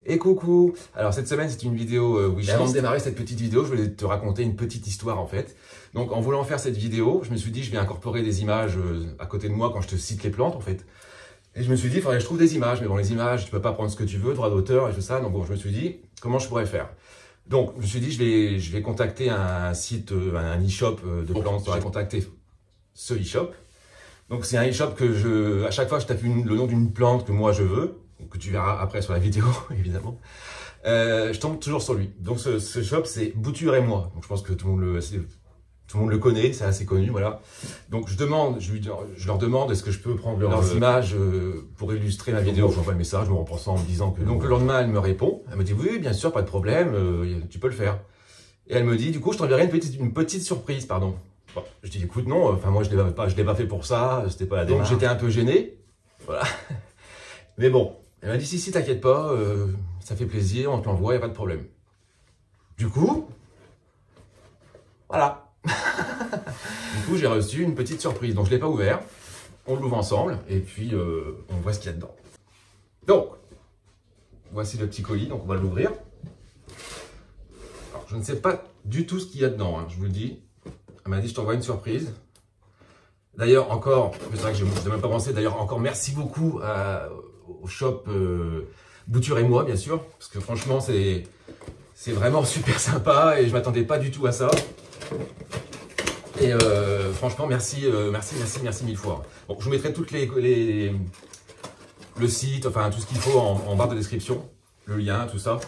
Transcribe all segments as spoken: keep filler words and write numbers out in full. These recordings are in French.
Et coucou! Alors cette semaine c'est une vidéo euh, wishlist. Avant de démarrer cette petite vidéo, je voulais te raconter une petite histoire en fait. Donc en voulant faire cette vidéo, je me suis dit je vais incorporer des images euh, à côté de moi quand je te cite les plantes en fait. Et je me suis dit il faudrait que je trouve des images, mais bon les images tu peux pas prendre ce que tu veux, droit d'auteur et tout ça. Donc bon je me suis dit comment je pourrais faire. Donc je me suis dit je vais, je vais contacter un site, un e-shop de plantes. Je vais contacter ce e-shop. Donc c'est un e-shop que je, à chaque fois je tape une, le nom d'une plante que moi je veux, que tu verras après sur la vidéo évidemment, euh, je tombe toujours sur lui. Donc ce, ce shop c'est Bouture et moi. Donc je pense que tout le monde le, tout le monde le connaît, c'est assez connu, voilà. Donc je demande, je, lui, je leur demande est-ce que je peux prendre leurs, leurs images euh, pour illustrer ma vidéo. J'envoie le message, je me reprends ça en me disant que. Donc le lendemain elle me répond, elle me dit oui bien sûr pas de problème, euh, tu peux le faire. Et elle me dit du coup je t'enverrai une petite, une petite surprise, pardon. Bon, je dis écoute non, enfin moi je l'ai pas, je l'ai pas fait pour ça, c'était pas la démarche. Donc j'étais un peu gêné, voilà. Mais bon, elle m'a dit si si t'inquiète pas, euh, ça fait plaisir, on te l'envoie, y a pas de problème. Du coup, voilà. Du coup j'ai reçu une petite surprise, donc je l'ai pas ouvert. On l'ouvre ensemble et puis euh, on voit ce qu'il y a dedans. Donc voici le petit colis, donc on va l'ouvrir. Alors je ne sais pas du tout ce qu'il y a dedans, hein, je vous le dis. Elle m'a dit je t'envoie une surprise. D'ailleurs encore, c'est vrai que je n'ai même pas pensé, d'ailleurs encore merci beaucoup à, au shop euh, Bouture et moi bien sûr, parce que franchement c'est c'est vraiment super sympa et je m'attendais pas du tout à ça. Et euh, franchement merci, euh, merci, merci, merci mille fois. Bon, je vous mettrai toutes les, les le site, enfin tout ce qu'il faut en, en barre de description, le lien, tout ça.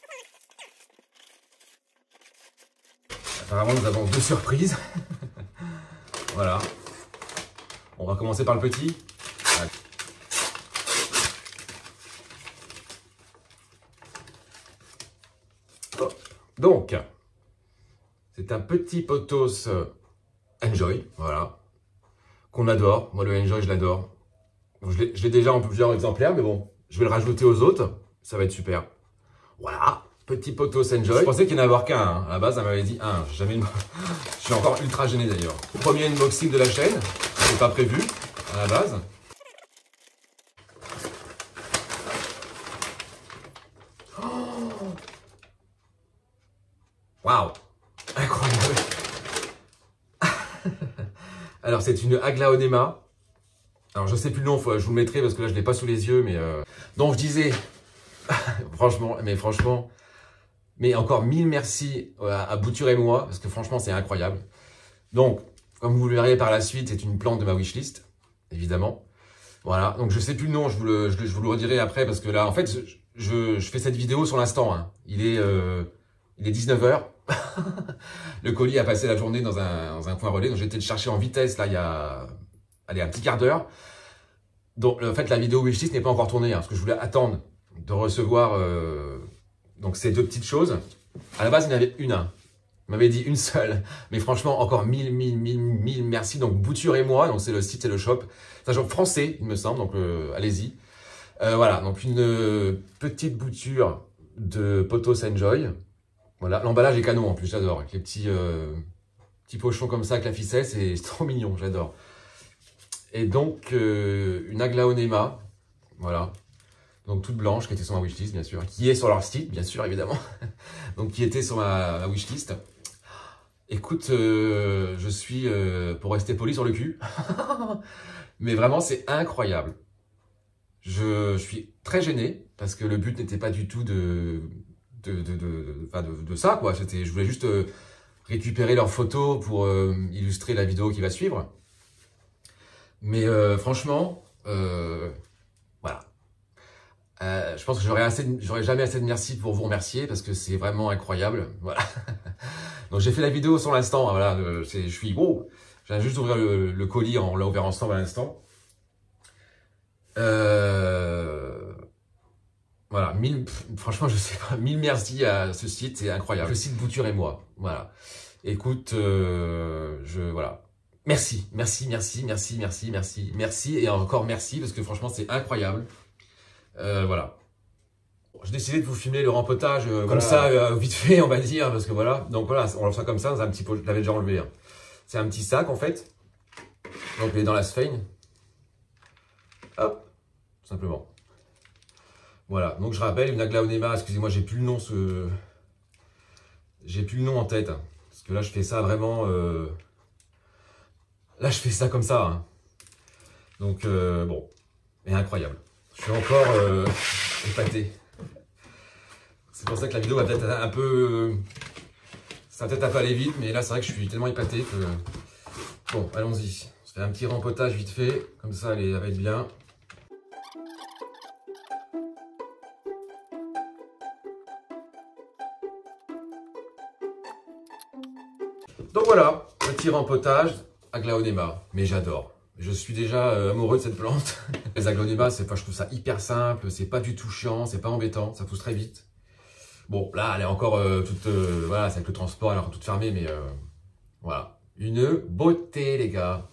Apparemment nous avons deux surprises. Voilà. On va commencer par le petit. Donc, c'est un petit pothos Enjoy, voilà, qu'on adore. Moi le Enjoy je l'adore. Je l'ai déjà en plusieurs exemplaires, mais bon, je vais le rajouter aux autres. Ça va être super. Voilà. Petit pothos Enjoy. Je pensais qu'il n'y en avait avoir qu'un. Hein. À la base, elle m'avait dit un. J'ai jamais une... Je suis encore ultra gêné d'ailleurs. Premier unboxing de la chaîne. C'est pas prévu à la base. Waouh, incroyable. Alors c'est une Aglaonema. Alors je sais plus le nom, je vous le mettrai parce que là je l'ai pas sous les yeux, mais euh... donc je disais, franchement, mais franchement. Mais encore mille merci à Bouture et moi, parce que franchement, c'est incroyable. Donc, comme vous le verrez par la suite, c'est une plante de ma wishlist, évidemment. Voilà, donc je sais plus le nom, je vous le, je, je vous le redirai après, parce que là, en fait, je, je, je fais cette vidéo sur l'instant. Hein. Il est, euh, il est dix-neuf heures. Le colis a passé la journée dans un, dans un point relais, donc j'ai été le chercher en vitesse, là, il y a allez, un petit quart d'heure. Donc, en fait, la vidéo wishlist n'est pas encore tournée, hein, parce que je voulais attendre de recevoir... Euh, Donc ces deux petites choses, à la base il y en avait une, hein. Il m'avait dit une seule, mais franchement encore mille, mille, mille, mille merci. Donc Bouture et moi, donc c'est le site et le shop, c'est un shop français il me semble, donc euh, allez-y. Euh, voilà, donc une euh, petite bouture de pothos Enjoy. Voilà, l'emballage est canon en plus, j'adore, avec les petits, euh, petits pochons comme ça avec la ficelle, c'est trop mignon, j'adore. Et donc euh, une Aglaonema, voilà. Donc toute blanche, qui était sur ma wishlist, bien sûr, qui est sur leur site, bien sûr, évidemment. Donc qui était sur ma, ma wishlist. Écoute, euh, je suis, euh, pour rester poli, sur le cul. Mais vraiment, c'est incroyable. Je, je suis très gêné, parce que le but n'était pas du tout de, de, de, de, de, de, de ça, quoi. C'était, je voulais juste euh, récupérer leurs photos pour euh, illustrer la vidéo qui va suivre. Mais euh, franchement, euh, voilà. Euh, je pense que j'aurais assez, j'aurais jamais assez de merci pour vous remercier parce que c'est vraiment incroyable. Voilà. Donc j'ai fait la vidéo sur l'instant. Voilà, euh, je suis wow. Je viens juste d'ouvrir le, le colis, on l'a ouvert ensemble à l'instant. Euh, voilà, mille, franchement je sais pas, mille merci à ce site, c'est incroyable. Le site Bouture et moi. Voilà. Écoute, euh, je voilà. Merci, merci, merci, merci, merci, merci, merci et encore merci parce que franchement c'est incroyable. Euh, voilà. J'ai décidé de vous filmer le rempotage euh, comme voilà. ça, euh, vite fait, on va dire, parce que voilà. Donc voilà, on lance ça comme ça dans un petit pot. Je l'avais déjà enlevé. Hein. C'est un petit sac en fait. Donc il est dans la sphène. Hop, tout simplement. Voilà, donc je rappelle, une aglaonema, excusez-moi, j'ai plus le nom, ce... j'ai plus le nom en tête. Hein, parce que là, je fais ça vraiment... Euh... Là, je fais ça comme ça. Hein. Donc, euh, bon, mais incroyable. Je suis encore euh, épaté. C'est pour ça que la vidéo va peut-être un peu... Euh... Ça va peut-être un peu aller vite, mais là, c'est vrai que je suis tellement épaté que... Bon, allons-y. On se fait un petit rempotage vite fait. Comme ça, elle va être bien. Donc voilà, petit rempotage, aglaonema, mais j'adore. Je suis déjà euh, amoureux de cette plante. Les aglaonemas, c'est pas, je trouve ça hyper simple, c'est pas du tout chiant, c'est pas embêtant, ça pousse très vite. Bon, là, elle est encore euh, toute, euh, voilà, c'est avec le transport, elle est encore toute fermée, mais euh, voilà, une beauté, les gars.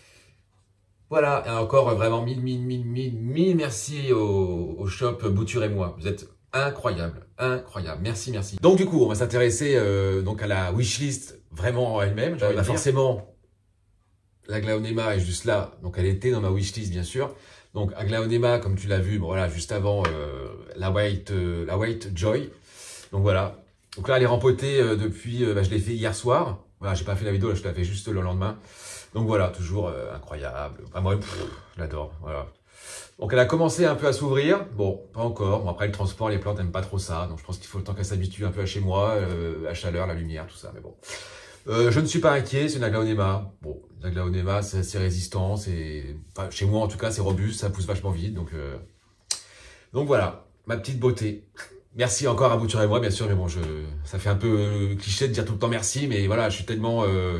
Voilà, et encore euh, vraiment mille, mille, mille, mille, mille merci au, au shop Bouture et moi. Vous êtes incroyable, incroyable. Merci, merci. Donc du coup, on va s'intéresser euh, donc à la wishlist vraiment en elle-même. Euh, bah, forcément, l'aglaonema est juste là. Donc elle était dans ma wishlist, bien sûr. Donc aglaonema, comme tu l'as vu, bon, voilà, juste avant euh, la white, euh, la white joy. Donc voilà. Donc là, elle est rempotée euh, depuis. Euh, bah, je l'ai fait hier soir. Voilà, j'ai pas fait la vidéo, là, je l'ai fait juste le lendemain. Donc voilà, toujours euh, incroyable. Enfin, moi, pff, je l'adore. Voilà. Donc elle a commencé un peu à s'ouvrir, bon, pas encore, bon, après le transport, les plantes n'aiment pas trop ça, donc je pense qu'il faut le temps qu'elle s'habitue un peu à chez moi, euh, la chaleur, la lumière, tout ça, mais bon. Euh, je ne suis pas inquiet, c'est une aglaonema, bon, une aglaonema c'est assez résistant, c'est, enfin, chez moi en tout cas c'est robuste, ça pousse vachement vite, donc, euh... donc voilà, ma petite beauté. Merci encore à Bouture et moi, bien sûr, mais bon, je, ça fait un peu cliché de dire tout le temps merci, mais voilà, je suis tellement euh,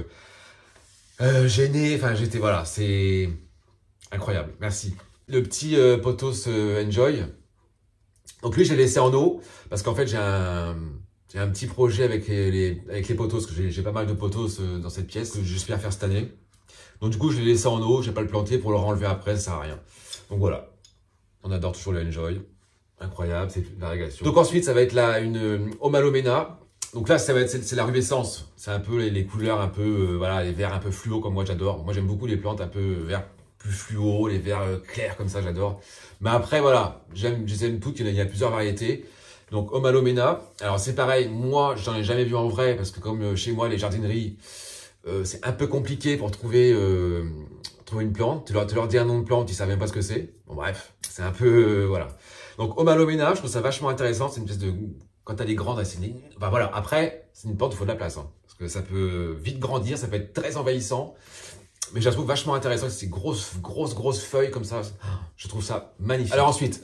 euh, gêné, enfin j'étais, voilà, c'est incroyable, merci. Le petit euh, potos euh, Enjoy. Donc lui, je l'ai laissé en eau parce qu'en fait, j'ai un, j'ai un petit projet avec les, les avec les potos. J'ai pas mal de potos euh, dans cette pièce que j'espère faire cette année. Donc du coup, je l'ai laissé en eau. Je vais pas le planter pour le renlever après, ça sert à rien. Donc voilà. On adore toujours le Enjoy. Incroyable, c'est la régulation. Donc ensuite, ça va être là une euh, Omalomena. Donc là, ça va être c'est la rubescence. C'est un peu les, les couleurs un peu euh, voilà, les verts un peu fluo comme moi j'adore. Moi, j'aime beaucoup les plantes un peu verts plus fluo, les verts euh, clairs comme ça, j'adore. Mais après, voilà, j'aime, j'aime toutes, il y, a, il y a plusieurs variétés. Donc, Omalomena, alors c'est pareil, moi, j'en ai jamais vu en vrai, parce que comme euh, chez moi, les jardineries, euh, c'est un peu compliqué pour trouver, euh, trouver une plante. Tu leur, tu leur dis un nom de plante, ils savent même pas ce que c'est. Bon, bref, c'est un peu, euh, voilà. Donc, Omalomena, je trouve ça vachement intéressant, c'est une espèce de, quand elle est grande, c'est une, enfin voilà, après, c'est une plante, il faut de la place, hein, parce que ça peut vite grandir, ça peut être très envahissant. Mais je la trouve vachement intéressante, ces grosses, grosses, grosses feuilles comme ça. Je trouve ça magnifique. Alors ensuite,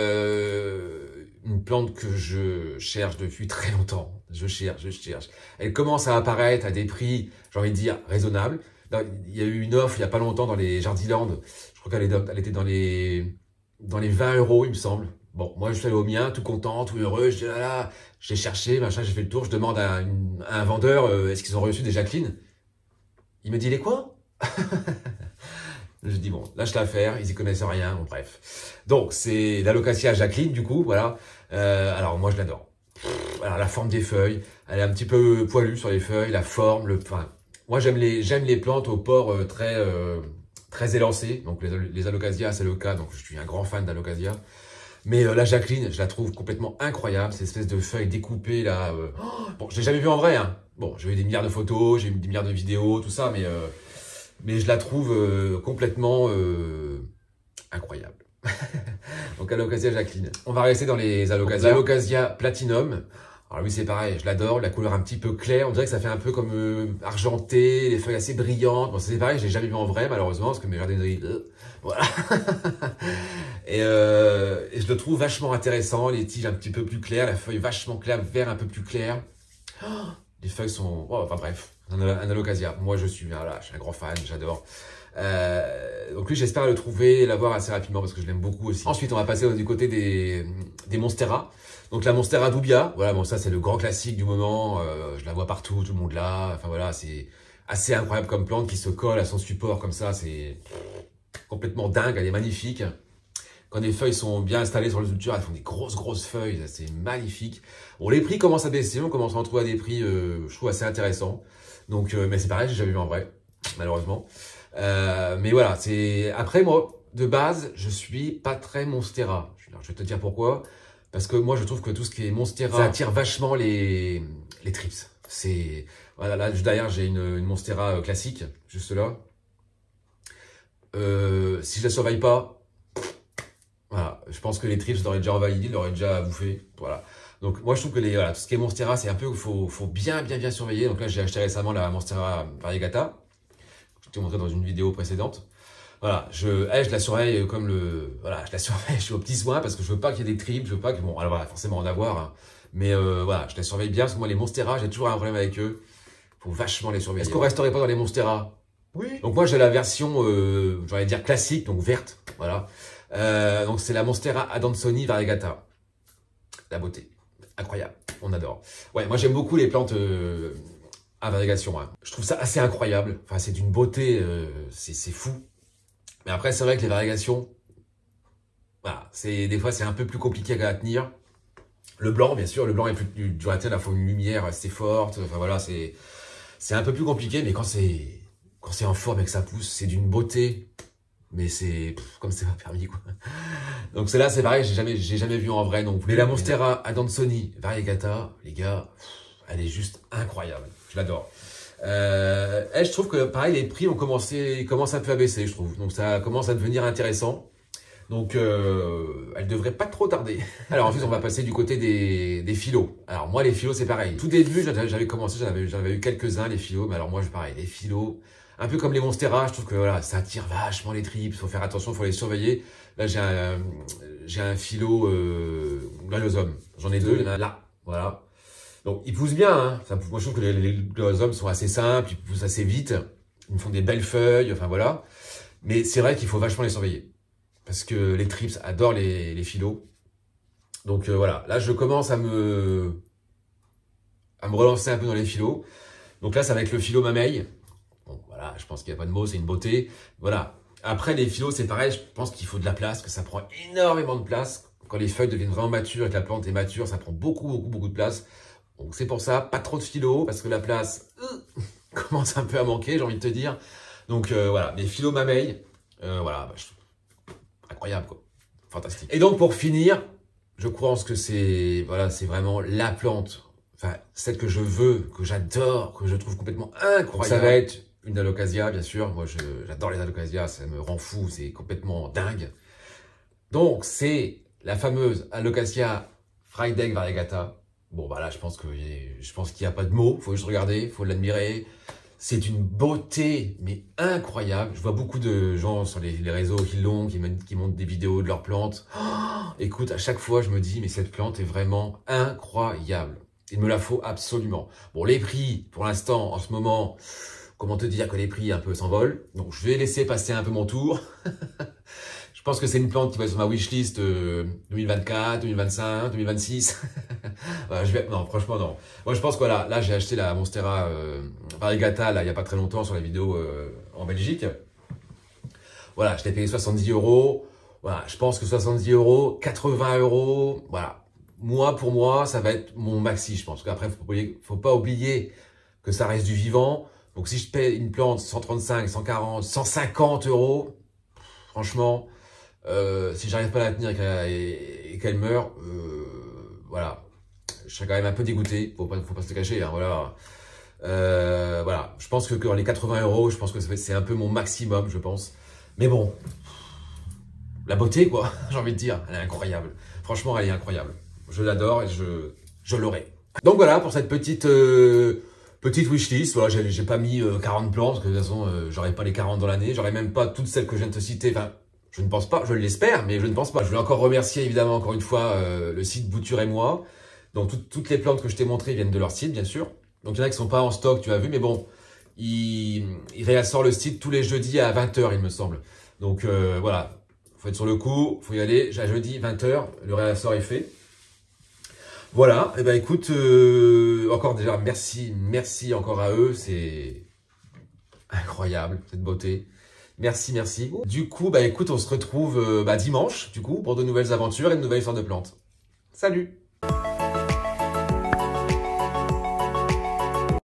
euh, une plante que je cherche depuis très longtemps. Je cherche, je cherche. Elle commence à apparaître à des prix, j'ai envie de dire, raisonnables. Il y a eu une offre il n'y a pas longtemps dans les Jardiland. Je crois qu'elle elle était dans les, dans les vingt euros, il me semble. Bon, moi je suis allé au mien, tout content, tout heureux. Je dis là là, j'ai cherché, machin, j'ai fait le tour. Je demande à, une, à un vendeur, euh, est-ce qu'ils ont reçu des Jacqueline? Il me dit, les quoi? Je dis bon, lâche l'affaire, ils y connaissent rien, bon, bref. Donc c'est l'Alocasia Jacqueline du coup, voilà. Euh, alors moi je l'adore. Alors la forme des feuilles, elle est un petit peu poilue sur les feuilles, la forme, le. Enfin, moi j'aime les j'aime les plantes au port euh, très euh, très élancé. Donc les, les Alocasia c'est le cas, donc je suis un grand fan d'Alocasia. Mais euh, la Jacqueline, je la trouve complètement incroyable, cette espèce de feuilles découpées là. Euh... Oh, bon, je l'ai jamais vu en vrai, hein. Bon, j'ai eu des milliards de photos, j'ai eu des milliards de vidéos, tout ça, mais euh, mais je la trouve euh, complètement euh, incroyable. Donc Alocasia Jacqueline. On va rester dans les Alocasia. Alocasia Platinum. Alors lui c'est pareil, je l'adore, la couleur un petit peu claire, on dirait que ça fait un peu comme euh, argenté, les feuilles assez brillantes. Bon c'est pareil, je l'ai jamais vu en vrai malheureusement parce que mes jardineries, euh, voilà. et, euh, et je le trouve vachement intéressant, les tiges un petit peu plus claires, la feuille vachement claire, vert un peu plus clair. Oh, les feuilles sont, oh, enfin bref, un, un Alocasia. Moi je suis, voilà, je suis un grand fan, j'adore. Euh, donc lui j'espère le trouver et l'avoir assez rapidement parce que je l'aime beaucoup aussi. Ensuite on va passer du côté des, des Monstera. Donc la Monstera Dubia, voilà, bon ça c'est le grand classique du moment, euh, je la vois partout, tout le monde là, enfin voilà, c'est assez incroyable comme plante qui se colle à son support comme ça, c'est complètement dingue, elle est magnifique. Quand les feuilles sont bien installées sur le structure, elles font des grosses grosses feuilles, c'est magnifique. Bon les prix commencent à baisser, on commence à en trouver à des prix, euh, je trouve assez intéressants. Donc, euh, mais c'est pareil, j'ai jamais vu en vrai, malheureusement. Euh, mais voilà, c'est après moi, de base, je suis pas très Monstera. Alors, je vais te dire pourquoi. Parce que moi, je trouve que tout ce qui est Monstera, ça attire vachement les, les trips. C'est, voilà, là, derrière, j'ai une, une Monstera classique, juste là. Euh, si je la surveille pas, voilà, je pense que les trips l'auraient déjà envahi, l'auraient déjà bouffé, voilà. Donc, moi, je trouve que les, voilà, tout ce qui est Monstera, c'est un peu, faut, faut bien, bien, bien surveiller. Donc là, j'ai acheté récemment la Monstera Variegata. Je t'ai montré dans une vidéo précédente. Voilà, je, elle, je la surveille comme le, voilà, je la surveille, je suis au petit soin parce que je veux pas qu'il y ait des trips, je veux pas que, bon, alors voilà, forcément en avoir, hein, mais euh, voilà, je la surveille bien parce que moi, les Monstera, j'ai toujours un problème avec eux. Faut vachement les surveiller. Est-ce qu'on resterait pas dans les Monstera? Oui. Donc moi, j'ai la version, euh, j'allais dire classique, donc verte, voilà. Euh, donc c'est la Monstera Adansonii Variegata. La beauté, incroyable, on adore. Ouais, moi j'aime beaucoup les plantes euh, à variegation. Hein. Je trouve ça assez incroyable. Enfin, c'est d'une beauté, euh, c'est fou. Mais après, c'est vrai que les variégations, voilà, c'est des fois c'est un peu plus compliqué à tenir. Le blanc, bien sûr, le blanc est plus dur à tenir, il faut une lumière assez forte. Enfin voilà, c'est c'est un peu plus compliqué, mais quand c'est quand c'est en forme et que ça pousse, c'est d'une beauté. Mais c'est comme c'est pas permis quoi. Donc celle-là, c'est pareil, j'ai jamais j'ai jamais vu en vrai non plus. Mais la Monstera Adansonii Variegata, les gars, elle est juste incroyable. Je l'adore. Euh, elle, je trouve que pareil, les prix ont commencé, commencent un peu à baisser, je trouve. Donc ça commence à devenir intéressant. Donc euh, elle devrait pas trop tarder. Alors ensuite, on va passer du côté des, des philos. Alors moi, les philos, c'est pareil. Tout début, j'avais commencé, j'en avais, avais eu quelques-uns, les philos. Mais alors moi, je pareil, les philos, un peu comme les Monstera, je trouve que voilà, ça attire vachement les tripes. Faut faire attention, faut les surveiller. Là, j'ai un, j'ai un philo euh, Gloriosum. J'en ai deux, il y en a là, voilà. Donc, ils poussent bien, hein. Ça, moi, je trouve que les, les Gloriosum sont assez simples, ils poussent assez vite, ils me font des belles feuilles, enfin voilà. Mais c'est vrai qu'il faut vachement les surveiller. Parce que les trips adorent les, les philos. Donc euh, voilà, là je commence à me, à me relancer un peu dans les philos. Donc là, ça va être le philo Mamey. Bon, voilà, je pense qu'il n'y a pas de mots, c'est une beauté. Voilà. Après, les philos, c'est pareil, je pense qu'il faut de la place, que ça prend énormément de place. Quand les feuilles deviennent vraiment matures et que la plante est mature, ça prend beaucoup, beaucoup, beaucoup de place. Donc c'est pour ça, pas trop de philo, parce que la place euh, commence un peu à manquer, j'ai envie de te dire. Donc euh, voilà, les philo Mamey, euh, voilà, bah, je... incroyable quoi, fantastique. Et donc pour finir, je pense que c'est voilà, c'est vraiment la plante, enfin celle que je veux, que j'adore, que je trouve complètement incroyable. Donc, ça va être une Alocasia, bien sûr. Moi, j'adore les Alocasias, ça me rend fou, c'est complètement dingue. Donc c'est la fameuse Alocasia Freydeck Variegata. Bon, bah là, je pense que je pense qu'il n'y a pas de mots. Faut juste regarder, faut l'admirer. C'est une beauté, mais incroyable. Je vois beaucoup de gens sur les, les réseaux qui l'ont, qui, qui montrent des vidéos de leurs plantes. Oh, écoute, à chaque fois, je me dis, mais cette plante est vraiment incroyable. Il me la faut absolument. Bon, les prix, pour l'instant, en ce moment, comment te dire que les prix un peu s'envolent. Donc, je vais laisser passer un peu mon tour. Je pense que c'est une plante qui va être sur ma wishlist euh, deux mille vingt-quatre, deux mille vingt-cinq, deux mille vingt-six. Voilà, je vais... Non, franchement, non. Moi, je pense que voilà, là, j'ai acheté la Monstera euh, Variegata, là, il n'y a pas très longtemps, sur la vidéo euh, en Belgique. Voilà, je l'ai payé soixante-dix euros. Voilà, je pense que soixante-dix euros, quatre-vingts euros, voilà. Moi, pour moi, ça va être mon maxi, je pense. Après, il ne faut pas oublier que ça reste du vivant. Donc, si je paye une plante cent trente-cinq, cent quarante, cent cinquante euros, franchement... Euh, si j'arrive pas à la tenir et qu'elle meurt, euh, voilà, je serais quand même un peu dégoûté. Faut pas, faut pas se le cacher. Hein, voilà, euh, voilà. Je pense que dans les quatre-vingts euros, je pense que c'est un peu mon maximum, je pense. Mais bon, la beauté, quoi. J'ai envie de dire, elle est incroyable. Franchement, elle est incroyable. Je l'adore et je, je l'aurai. Donc voilà pour cette petite. Euh, Petite wishlist, voilà, j'ai pas mis euh, quarante plantes, parce que de toute façon, euh, j'aurais pas les quarante dans l'année, j'aurais même pas toutes celles que je viens de te citer, enfin, je ne pense pas, je l'espère, mais je ne pense pas. Je voulais encore remercier évidemment encore une fois euh, le site Bouture et moi. Donc tout, toutes les plantes que je t'ai montrées viennent de leur site, bien sûr. Donc il y en a qui sont pas en stock, tu as vu, mais bon, ils, ils réassortent le site tous les jeudis à vingt heures, il me semble. Donc euh, voilà, faut être sur le coup, faut y aller. J'ai jeudi vingt heures, le réassort est fait. Voilà, et eh ben écoute, euh, encore déjà merci, merci encore à eux, c'est incroyable cette beauté. Merci, merci. Du coup, bah écoute, on se retrouve euh, bah, dimanche, du coup, pour de nouvelles aventures et de nouvelles histoires de plantes. Salut!